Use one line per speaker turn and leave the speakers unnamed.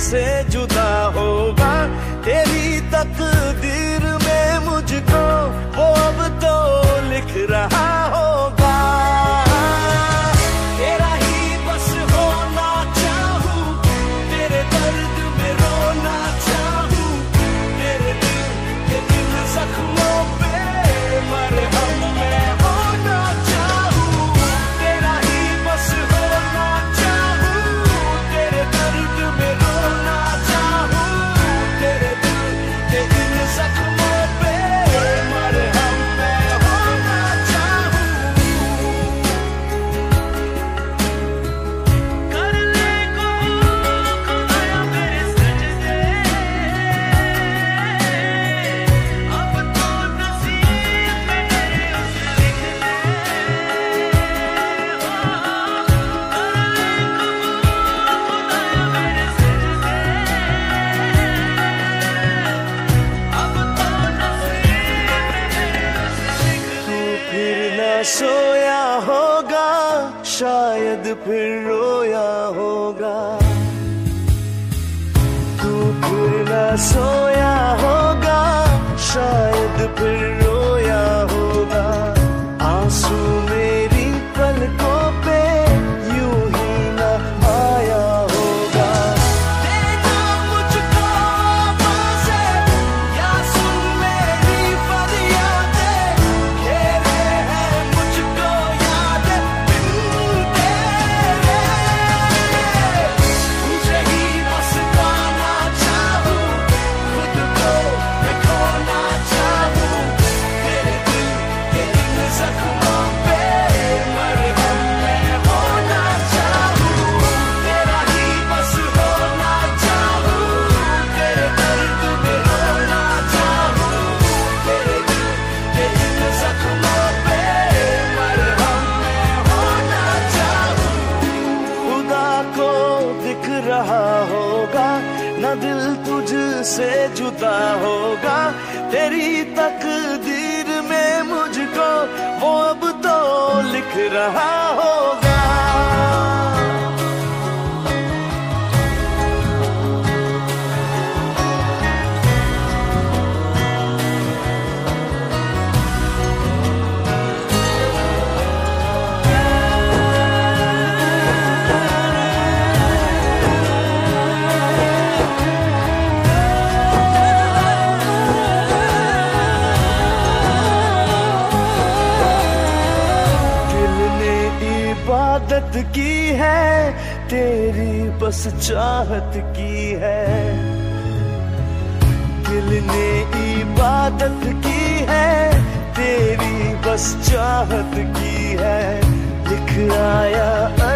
से जुदा होगा, तेरी तकदीर में मुझको वो अब तो लिख रहा होगा। तेरा ही बस होना चाहूं, तेरे दर्द में रोना चाहूं, तेरे दिल के इन जख्मों पे मरहम मैं होना चाहूं। तेरा ही बस होना चाहूं, तेरे दर्द में रोना चाहूं, तेरे दिल के इन जख्मों पे मरहम मैं होना चाहूं। कर ले खुदाया मेरे सजदे, अब तो नसीब में मेरे उसे लिख ले। खुदाया मेरे सजदे, अब तो नसीब में मेरे उसे लिख ले। तू फिर न सोया होगा, शायद फिर रोया होगा। तू फिर न सोया होगा, शायद फिर रोया होगा। आंसू मेरी पलकों पे यूं ही न आया होगा। देना मुझको आवाज़ें या सुन मेरी फरियादें, घेरे हैं मुझको यादें बिन तेरे। तुझे ही बस पाना चाहूं, खुद को मैं खोना चाहूं, तेरे दिल के इन जख्मों पे मरहम मैं होना चाहूं। तेरा ही बस होना चाहूं, तेरे दर्द में रोना चाहूं, तेरे दिल के इन जख्मों पे मरहम मैं होना चाहूं। खुदा को दिख रहा होगा, न दिल तुझसे जुदा होगा, तेरी तकदीर में मुझको वो अब तो लिख रहा होगा। दिल ने इबादत की है, तेरी बस चाहत की है। दिल ने इबादत की है, तेरी बस चाहत की है। लिख आया